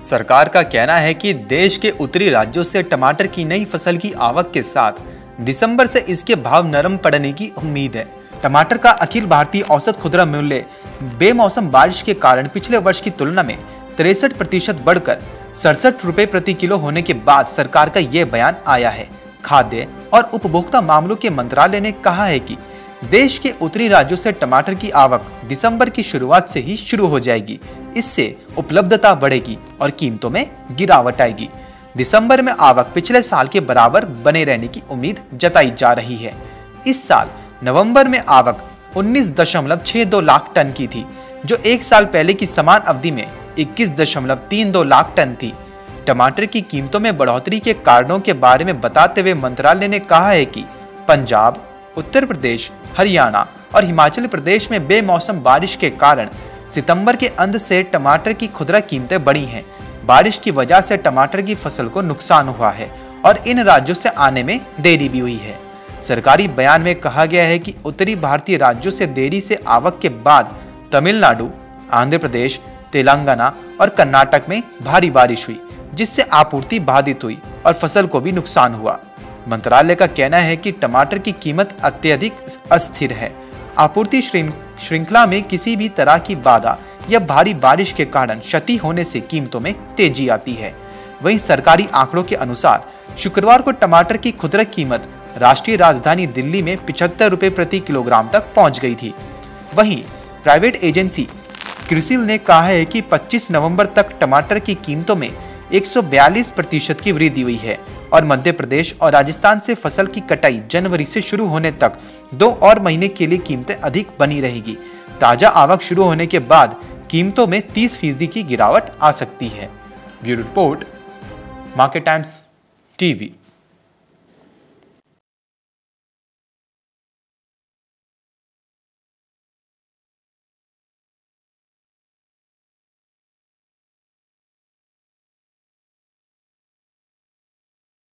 सरकार का कहना है कि देश के उत्तरी राज्यों से टमाटर की नई फसल की आवक के साथ दिसंबर से इसके भाव नरम पड़ने की उम्मीद है। टमाटर का अखिल भारतीय औसत खुदरा मूल्य बेमौसम बारिश के कारण पिछले वर्ष की तुलना में 63% बढ़कर 67 रुपए प्रति किलो होने के बाद सरकार का यह बयान आया है। खाद्य और उपभोक्ता मामलों के मंत्रालय ने कहा है कि देश के उत्तरी राज्यों से टमाटर की आवक दिसंबर की शुरुआत से ही शुरू हो जाएगी। इससे उपलब्धता बढ़ेगी और कीमतों में गिरावट आएगी। दिसंबर में आवक पिछले साल के बराबर बने रहने की उम्मीद जताई जा रही है। इस साल नवंबर में आवक 19.62 लाख टन की थी, जो एक साल पहले की समान अवधि में 21.32 लाख टन थी। टमाटर की कीमतों में बढ़ोतरी के कारणों के बारे में बताते हुए मंत्रालय ने कहा है कि पंजाब, उत्तर प्रदेश, हरियाणा और हिमाचल प्रदेश में बेमौसम बारिश के कारण सितंबर के अंत से टमाटर की खुदरा कीमतें बढ़ी हैं। बारिश की वजह से टमाटर की फसल को नुकसान हुआ है और इन राज्यों से आने में देरी भी हुई है। सरकारी बयान में कहा गया है कि उत्तरी भारतीय राज्यों से देरी से आवक के बाद तमिलनाडु, आंध्र प्रदेश, तेलंगाना और कर्नाटक में भारी बारिश हुई, जिससे आपूर्ति बाधित हुई और फसल को भी नुकसान हुआ। मंत्रालय का कहना है कि टमाटर की कीमत अत्यधिक अस्थिर है। आपूर्ति श्रृंखला में किसी भी तरह की बाधा या भारी बारिश के कारण क्षति होने से कीमतों में तेजी आती है। वहीं सरकारी आंकड़ों के अनुसार शुक्रवार को टमाटर की खुदरा कीमत राष्ट्रीय राजधानी दिल्ली में 75 रुपए प्रति किलोग्राम तक पहुंच गई थी। वहीं प्राइवेट एजेंसी क्रिसिल ने कहा है कि 25 नवंबर तक टमाटर की कीमतों में 142% की वृद्धि हुई है और मध्य प्रदेश और राजस्थान से फसल की कटाई जनवरी से शुरू होने तक 2 और महीने के लिए कीमतें अधिक बनी रहेगी। ताजा आवक शुरू होने के बाद कीमतों में 30% की गिरावट आ सकती है। Bureau report, Market Times TV.